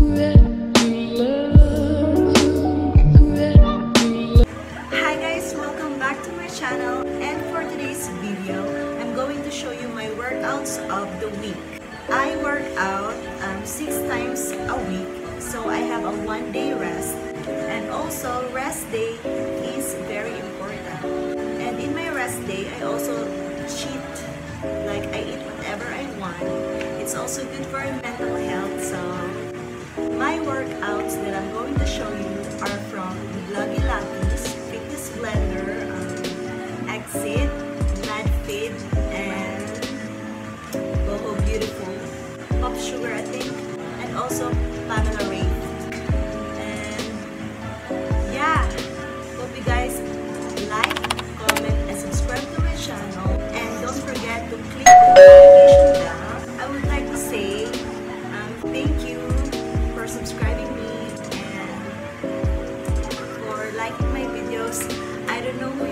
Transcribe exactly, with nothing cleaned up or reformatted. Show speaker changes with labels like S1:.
S1: Hi guys, welcome back to my channel, and for today's video I'm going to show you my workouts of the week. I work out um, six times a week, so I have a one day rest, and also rest day is very important. And in my rest day I also cheat, like I eat whatever I want. It's also good for mental health. So my workouts that I'm going to show you are from Vloggy Lucky's Fitness Blender, um, Exit, MadFit, and Boho Beautiful, Pop Sugar I think, and also Pamela Ray. And yeah, hope you guys like, comment, and subscribe to my channel, and don't forget to click the notification bell. I would like to say um, thank you for subscribing me and for liking my videos. I don't know who